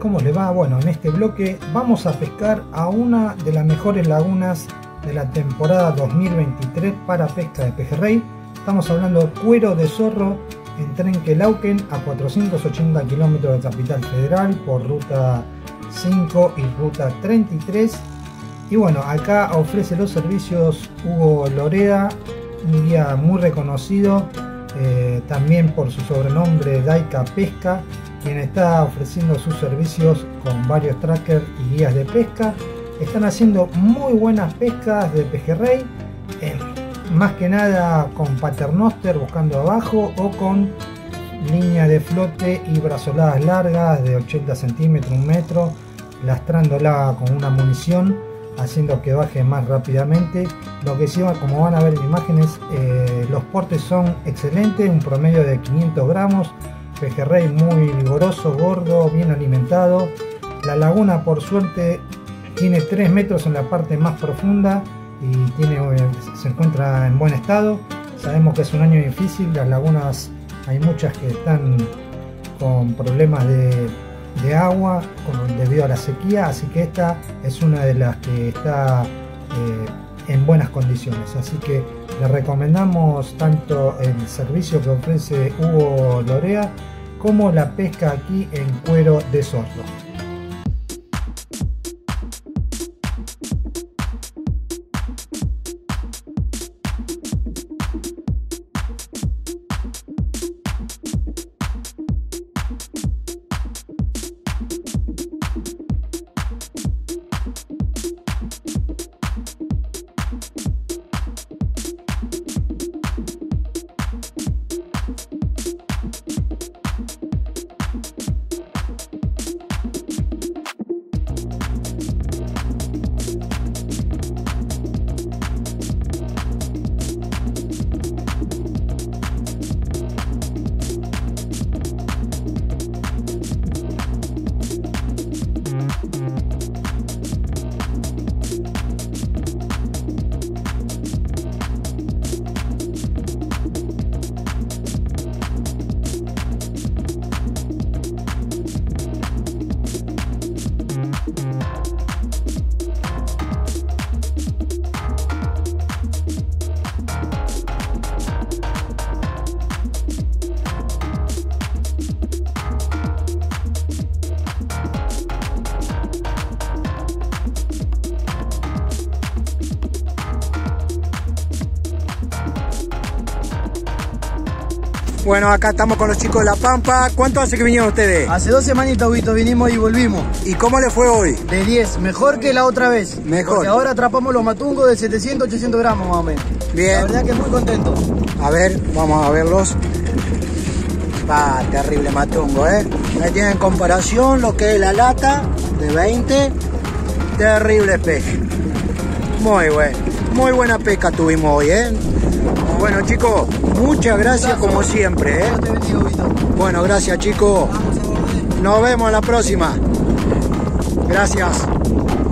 ¿cómo le va? Bueno, en este bloque vamos a pescar a una de las mejores lagunas de la temporada 2023 para pesca de pejerrey. Estamos hablando de Cuero de Zorro en Trenquelauquen, a 480 kilómetros de Capital Federal por ruta 5 y ruta 33. Y bueno, acá ofrece los servicios Hugo Lorea, un guía muy reconocido, también por su sobrenombre Daika Pesca, quien está ofreciendo sus servicios con varios trackers y guías de pesca. Están haciendo muy buenas pescas de pejerrey, más que nada con paternoster buscando abajo o con línea de flote y brazoladas largas de 80 centímetros, 1 metro, lastrándola con una munición, haciendo que baje más rápidamente. Lo que sí, como van a ver en imágenes, los portes son excelentes, un promedio de 500 gramos, pejerrey muy vigoroso, gordo, bien alimentado. La laguna, por suerte, tiene 3 metros en la parte más profunda y se encuentra en buen estado. Sabemos que es un año difícil, las lagunas hay muchas que están con problemas de agua debido a la sequía, así que esta es una de las que está en buenas condiciones. Así que le recomendamos tanto el servicio que ofrece Hugo Lorea como la pesca aquí en Cuero de Zorro. Bueno, acá estamos con los chicos de La Pampa. ¿Cuánto hace que vinieron ustedes? Hace 2 semanitas, Huguito, vinimos y volvimos. ¿Y cómo les fue hoy? De 10, mejor que la otra vez. Mejor. Porque ahora atrapamos los matungos de 700, 800 gramos más o menos. Bien. La verdad que muy contento. A ver, vamos a verlos. Terrible matungo, ¿eh? Ahí tienen en comparación lo que es la lata de 20. Terrible pez. Muy bueno. Muy buena pesca tuvimos hoy, ¿eh? Bueno, chicos, muchas gracias como siempre, ¿eh? Dios te bendiga, Huguito. Bueno, gracias, chicos. Nos vemos en la próxima. Gracias.